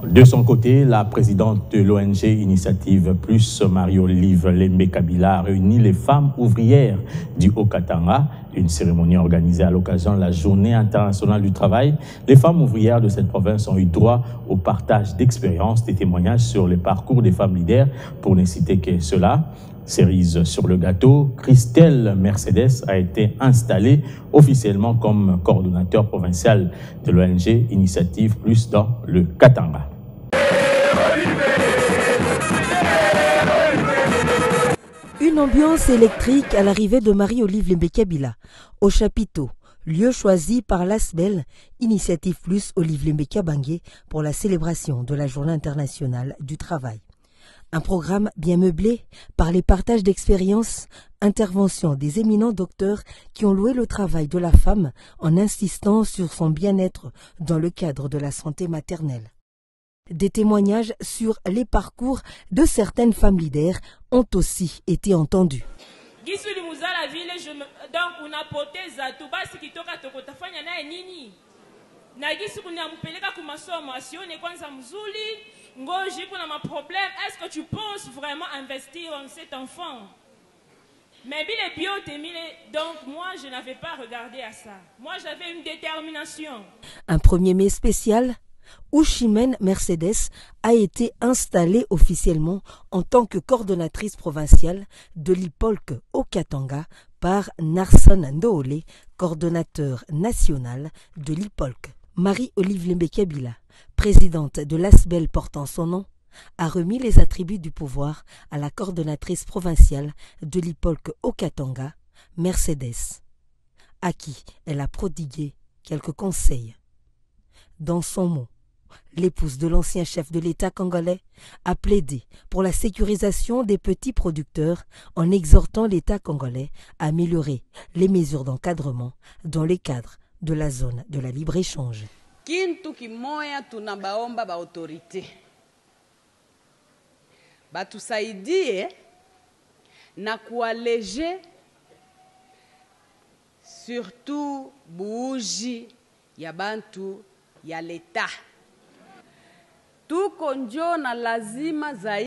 De son côté, la présidente de l'ONG Initiative Plus, Marie-Olive Lembe-Kabila, a réuni les femmes ouvrières du Haut-Katanga. Une cérémonie organisée à l'occasion de la Journée internationale du travail. Les femmes ouvrières de cette province ont eu droit au partage d'expériences, des témoignages sur les parcours des femmes leaders, pour ne citer que cela. Cerise sur le gâteau, Christelle Mercedes a été installée officiellement comme coordonnateur provincial de l'ONG Initiative Plus dans le Katanga. Une ambiance électrique à l'arrivée de Marie-Olive Lembe-Kabila au chapiteau, lieu choisi par l'ASBEL, Initiative Plus Olive Lembe-Kabangé, pour la célébration de la Journée internationale du travail. Un programme bien meublé par les partages d'expériences, interventions des éminents docteurs qui ont loué le travail de la femme en insistant sur son bien-être dans le cadre de la santé maternelle. Des témoignages sur les parcours de certaines femmes leaders ont aussi été entendus. Est-ce que tu penses vraiment investir en cet enfant? Mais donc moi je n'avais pas regardé à ça. Moi j'avais une détermination. Un 1er mai spécial où Chimène Mercedes a été installée officiellement en tant que coordonnatrice provinciale de l'IPOLC au Katanga par Narson Ndoole, coordonnateur national de l'IPOLC. Marie-Olive Lembe-Kabila, présidente de l'ASBEL portant son nom, a remis les attributs du pouvoir à la coordonnatrice provinciale de l'IPOLC au Katanga, Mercedes, à qui elle a prodigué quelques conseils. Dans son mot, l'épouse de l'ancien chef de l'État congolais a plaidé pour la sécurisation des petits producteurs en exhortant l'État congolais à améliorer les mesures d'encadrement dans les cadres de la zone de la libre-échange. Kintu kimoya tunabaomba ba autorité batusaidie na kualeje surtout buuji ya bantu ya leta. Tuko njo na lazima zaidi